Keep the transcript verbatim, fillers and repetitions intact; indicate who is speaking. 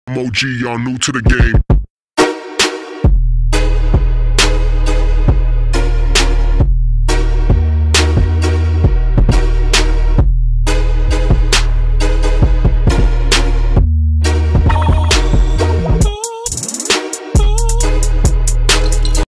Speaker 1: M O G, y'all new to the game.